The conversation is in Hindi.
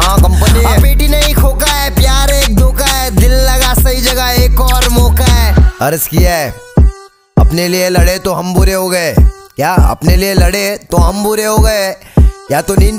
हाँ कंपनी है। बेटी नहीं खोका है, प्यार एक धोखा है, दिल लगा सही जगह एक और मौका है। अर्ज किया है अपने लिए लड़े तो हम बुरे हो गए, क्या अपने लिए लड़े तो हम बुरे हो गए, या तो नींद